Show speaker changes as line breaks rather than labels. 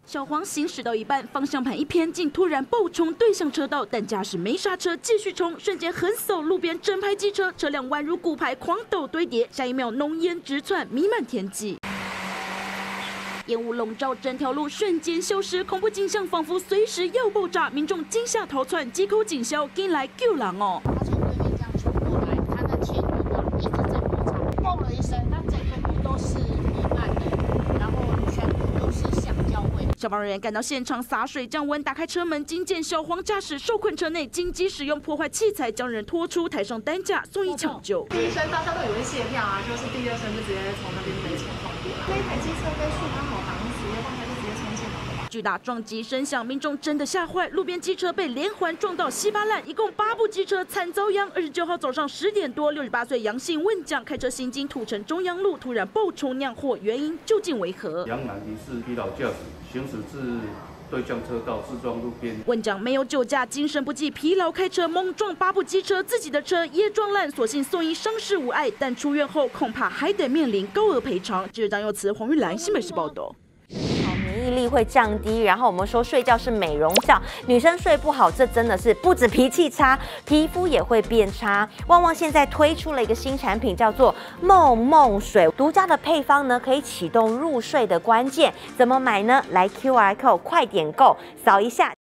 小黄行驶到一半，方向盘一偏，竟突然爆冲对向车道，但驾驶没刹车，继续冲，瞬间横扫路边整排机车，车辆宛如骨牌狂抖堆叠，下一秒浓烟直窜，弥漫天际。 烟雾笼罩整条路，瞬间消失，恐怖景象仿佛随时要爆炸，民众惊吓逃窜，几口警消进来救人哦。
他从对面这样冲过来，他的前轮一直在摩擦，爆了一声，那整个路都是弥漫的，然后全部都是橡胶味。
消防人员赶到现场洒水降温，打开车门，惊见小黄驾驶受困车内，紧急使用破坏器材将人拖出，抬上担架送医抢救。
第一声大家都以为泄跳啊，就是第二声就直接从那边飞冲撞过来。那一台机车跟树刚好挡死，要不然他就直接冲进来了。
巨大撞击声响，民众真的吓坏。路边机车被连环撞到稀巴烂，一共8部机车惨遭殃。29号早上10点多，68岁杨姓问将开车行经土城中央路，突然爆冲酿祸，原因究竟为何？
杨男疑似疲劳驾驶，行驶至对向车道自撞路边。
问将没有酒驾，精神不济，疲劳开车猛撞8部机车，自己的车也撞烂，所幸送医伤势无碍，但出院后恐怕还得面临高额赔偿。记者张佑慈、黄玉兰，新北市报道。
免疫力会降低，然后我们说睡觉是美容觉，女生睡不好，这真的是不止脾气差，皮肤也会变差。旺旺现在推出了一个新产品，叫做梦梦水，独家的配方呢，可以启动入睡的关键。怎么买呢？来 QR code 快点购，扫一下。